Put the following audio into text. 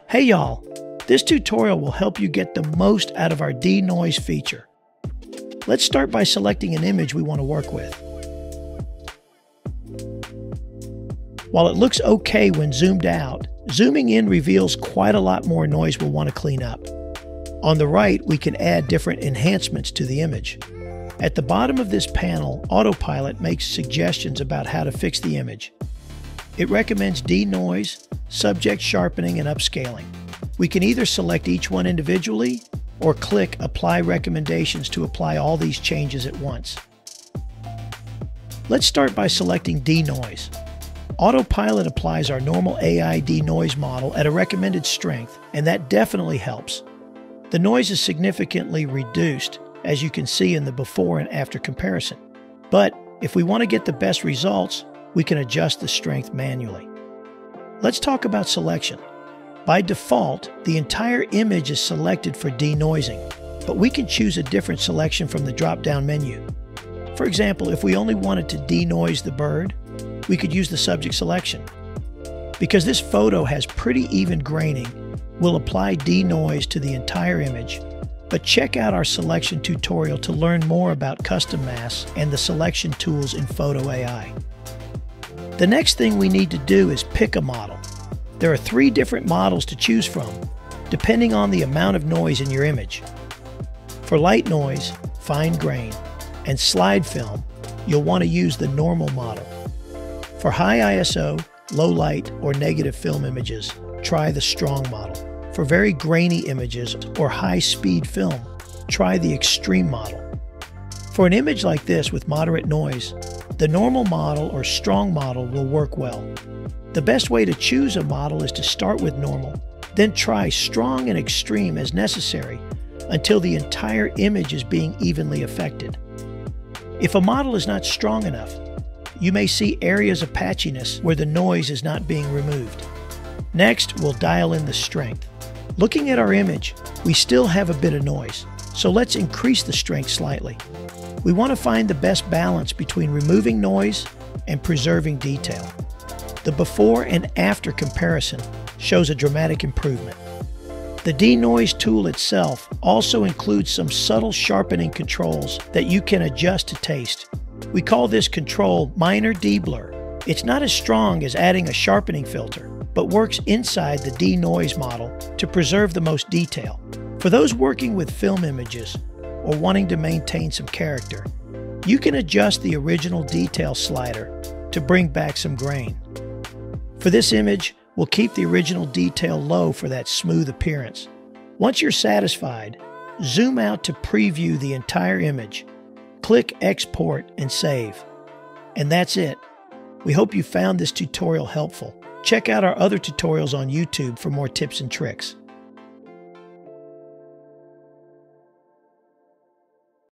Hey y'all, this tutorial will help you get the most out of our Denoise feature. Let's start by selecting an image we want to work with. While it looks okay when zoomed out, zooming in reveals quite a lot more noise we'll want to clean up. On the right, we can add different enhancements to the image. At the bottom of this panel, Autopilot makes suggestions about how to fix the image. It recommends denoise, subject sharpening, and upscaling. We can either select each one individually or click Apply Recommendations to apply all these changes at once. Let's start by selecting Denoise. Autopilot applies our normal AI denoise model at a recommended strength, and that definitely helps. The noise is significantly reduced, as you can see in the before and after comparison. But if we want to get the best results, we can adjust the strength manually. Let's talk about selection. By default, the entire image is selected for denoising, but we can choose a different selection from the drop-down menu. For example, if we only wanted to denoise the bird, we could use the subject selection. Because this photo has pretty even graining, we'll apply denoise to the entire image. But check out our selection tutorial to learn more about custom masks and the selection tools in Photo AI. The next thing we need to do is pick a model. There are 3 different models to choose from, depending on the amount of noise in your image. For light noise, fine grain, and slide film, you'll want to use the normal model. For high ISO, low light, or negative film images, try the strong model. For very grainy images or high-speed film, try the extreme model. For an image like this with moderate noise, the normal model or strong model will work well. The best way to choose a model is to start with normal, then try strong and extreme as necessary until the entire image is being evenly affected. If a model is not strong enough, you may see areas of patchiness where the noise is not being removed. Next, we'll dial in the strength. Looking at our image, we still have a bit of noise, so let's increase the strength slightly. We want to find the best balance between removing noise and preserving detail. The before and after comparison shows a dramatic improvement. The denoise tool itself also includes some subtle sharpening controls that you can adjust to taste. We call this control minor deblur. It's not as strong as adding a sharpening filter, but works inside the denoise model to preserve the most detail. For those working with film images or wanting to maintain some character, you can adjust the original detail slider to bring back some grain. For this image, we'll keep the original detail low for that smooth appearance. Once you're satisfied, zoom out to preview the entire image. Click Export and Save. And that's it. We hope you found this tutorial helpful. Check out our other tutorials on YouTube for more tips and tricks.